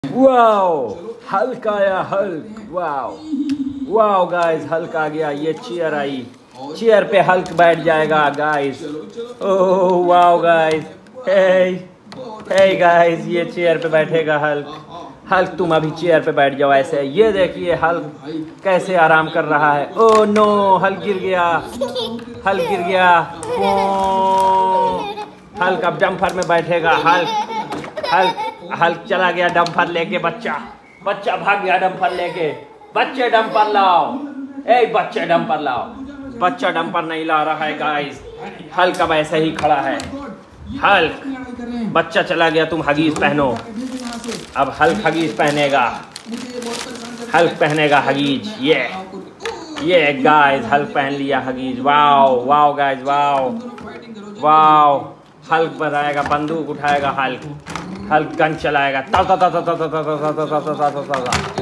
Wow Hulk आया Hulk. Wow wow guys Hulk आ गया। ये चेयर आई, चेयर पे हल्क बैठ जाएगा guys. Oh wow guys, hey guys ये चेयर पे बैठेगा हल्क। हल्क तुम अभी चेयर पे बैठ जाओ ऐसे। ये देखिए हल्क कैसे आराम कर रहा है। ओह नो हल्क गिर गया, हल्क गिर गया। हल्क अब डंपर में बैठेगा। हल्क चला गया डंपर लेके। बच्चा भाग गया डंपर लेके। बच्चे डंपर लाओ, बच्चे डंपर लाओ। बच्चा डंपर नहीं ला रहा है गाइस। हल्क अब ऐसे ही खड़ा है। हल्क बच्चा चला गया, तुम हगीज पहनो। अब हल्क हगीज पहनेगा। हल्क पहनेगा हगीज। ये गाइस हल्क पहन लिया Huggies. Wow wow guys wow wow. Hulk बनाएगा, बंदूक उठाएगा हल्क। हल्क गन चलाएगा।